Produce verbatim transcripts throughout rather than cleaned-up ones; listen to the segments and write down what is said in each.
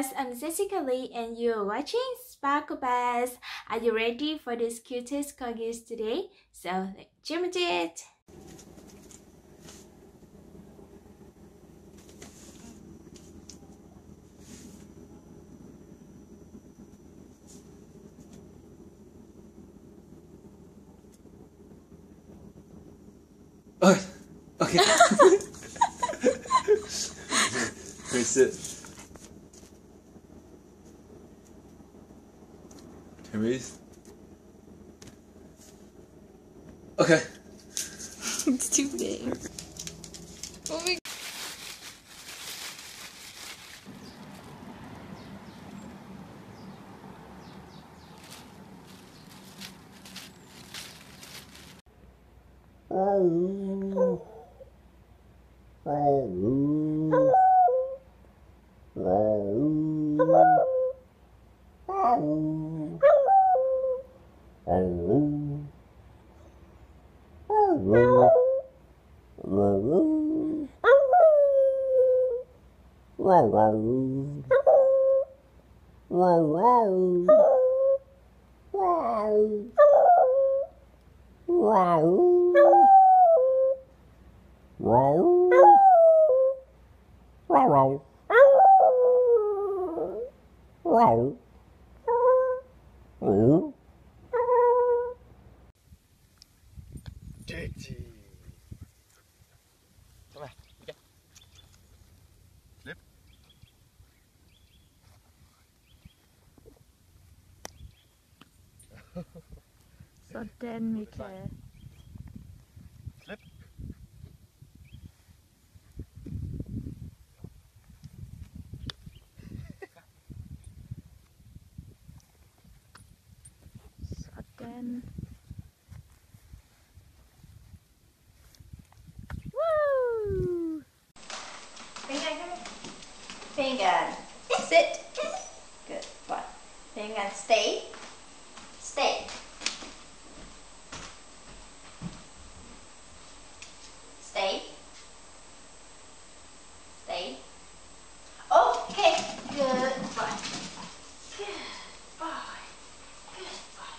guys, I'm Jessica Lee and you're watching Sparkle Bears. Are you ready for this cutest corgis today? So let's jump into it. Oh, okay. Wait, sit. Hermes. Okay. It's too big. Oh my. Wow. Wow. Wow. Wow. Dirty. Come on, okay. Flip. So then we can Flip. so then woo! Finger, finger, sit. Good boy. Finger, stay. Stay. Stay. Stay. Okay. Good boy. Good boy. Good boy.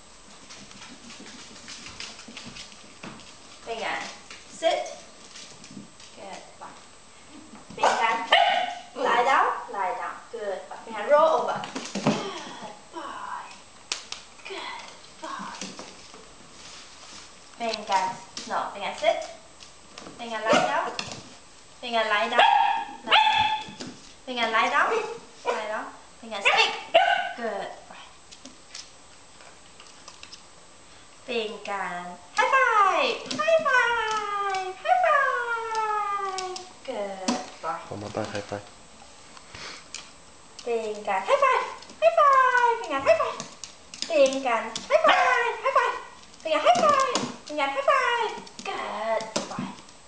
Finger, sit. Good boy. Finger, lie down. Lie down. Good boy. Finger, roll over. Good boy. Good boy. Finger, no. Finger, sit. Finger, lie down. Finger, lie down. Lie. Finger, lie down. Lie down. Finger, speak. Good boy. Finger, high five. High five. High five. Good boy. One more time, high five. Finger, high five. High five. Finger, high five. Finger, high five. High five. Finger, high five. Finger, high five. Good boy.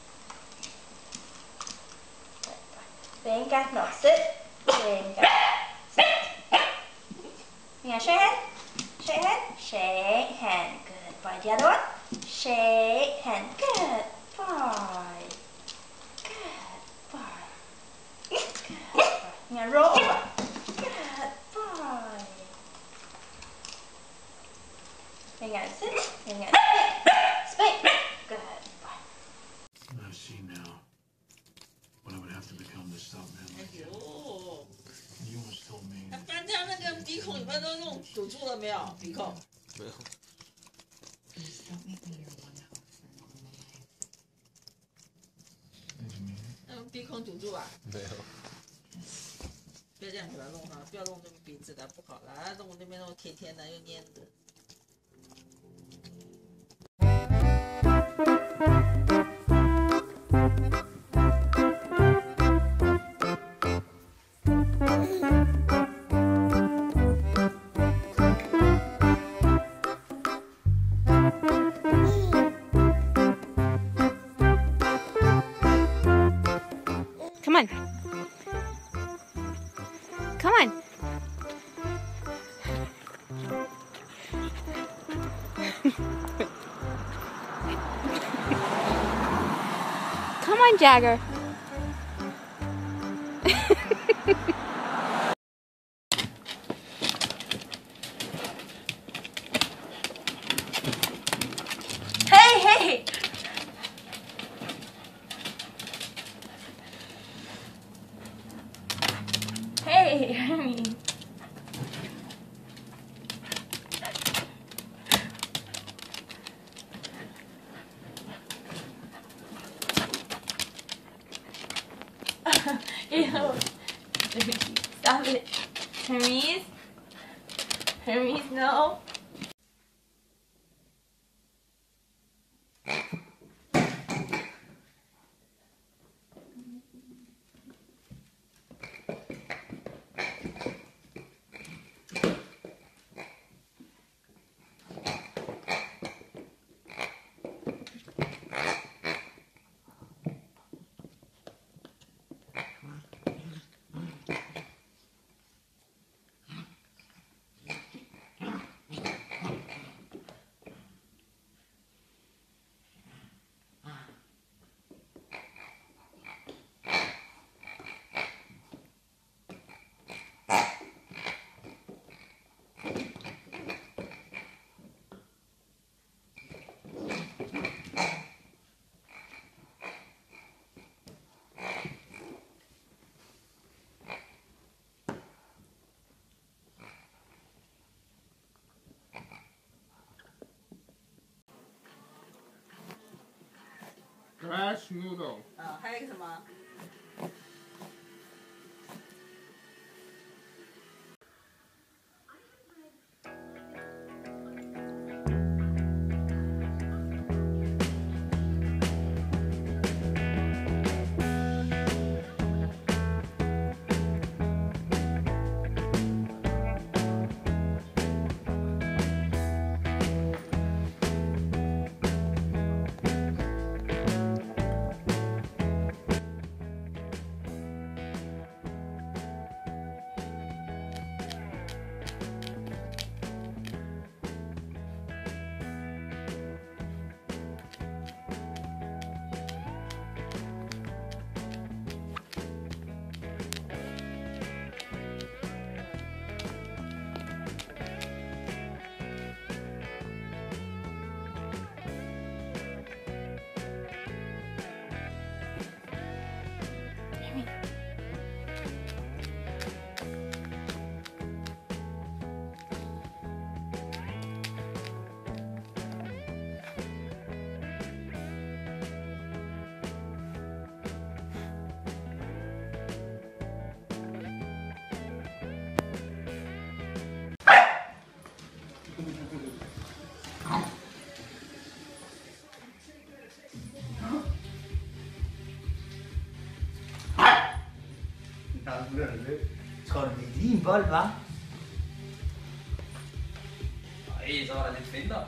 Finger, no, sit. Finger, sit. Finger, shake hand. Shake hand. Shake hand. Good boy. The other one. Shake hand. Good boy. Good boy. Good boy. Finger, roll over. Good boy. Finger, sit. Finger, speak. Speak. Good boy. I see now what I would have to become to stop men 哎 like you. 呦， You almost told me. 那搬家那个鼻孔你们都弄堵住了没有？鼻孔。 没有。 What do you mean? 那鼻孔堵住啊？ 没有。 不要这样给它弄哈，不要弄这个鼻子的，不好啦，弄我那边弄甜甜的又黏的。 come on. Come on. Come on, Jagger. Ew. Stop it. Hermes. Hermes, no. Trash noodle. 啊，还有一个什么？ Corgi in polva? Ehi, sono la difendo.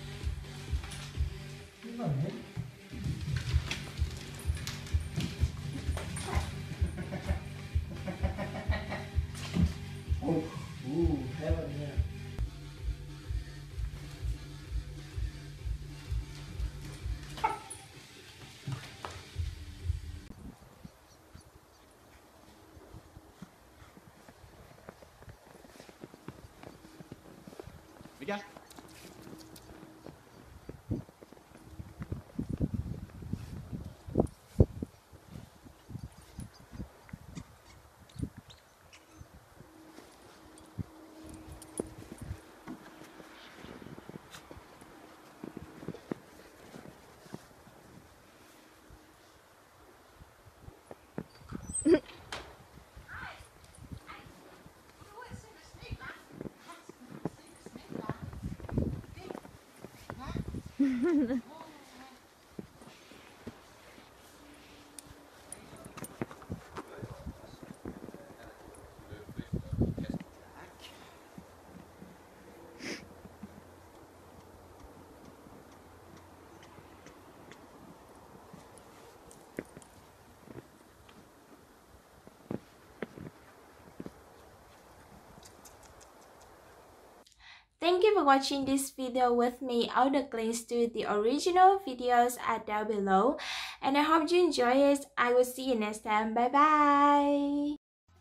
Oh, uh, heaven, yeah. Regarde. Thank you for watching this video with me. All the links to the original videos are down below. And I hope you enjoy it. I will see you next time. Bye bye.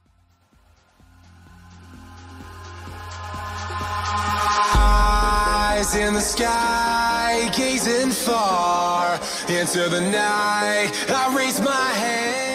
Eyes in the sky, gazing far into the night. I raise my hand.